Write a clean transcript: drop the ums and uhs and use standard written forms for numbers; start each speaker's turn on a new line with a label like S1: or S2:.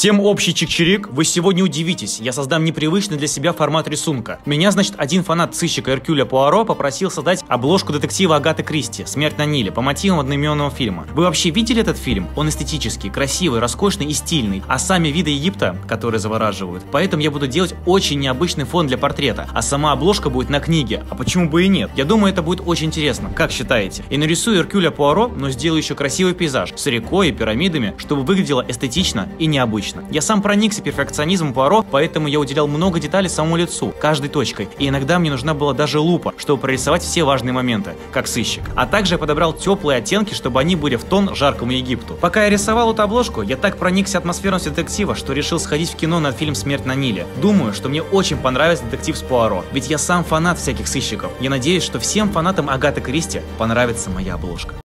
S1: Всем общий чик-чирик, вы сегодня удивитесь, я создам непривычный для себя формат рисунка. Меня, значит, один фанат сыщика Эркюля Пуаро попросил создать обложку детектива Агаты Кристи «Смерть на Ниле» по мотивам одноименного фильма. Вы вообще видели этот фильм? Он эстетический, красивый, роскошный и стильный, а сами виды Египта, которые завораживают. Поэтому я буду делать очень необычный фон для портрета, а сама обложка будет на книге, а почему бы и нет? Я думаю, это будет очень интересно, как считаете? И нарисую Эркюля Пуаро, но сделаю еще красивый пейзаж с рекой и пирамидами, чтобы выглядело эстетично и необычно. Я сам проникся перфекционизмом Пуаро, поэтому я уделял много деталей самому лицу, каждой точкой, и иногда мне нужна была даже лупа, чтобы прорисовать все важные моменты, как сыщик. А также я подобрал теплые оттенки, чтобы они были в тон жаркому Египту. Пока я рисовал эту обложку, я так проникся атмосферностью детектива, что решил сходить в кино на фильм «Смерть на Ниле». Думаю, что мне очень понравится детектив с Пуаро, ведь я сам фанат всяких сыщиков. Я надеюсь, что всем фанатам Агаты Кристи понравится моя обложка.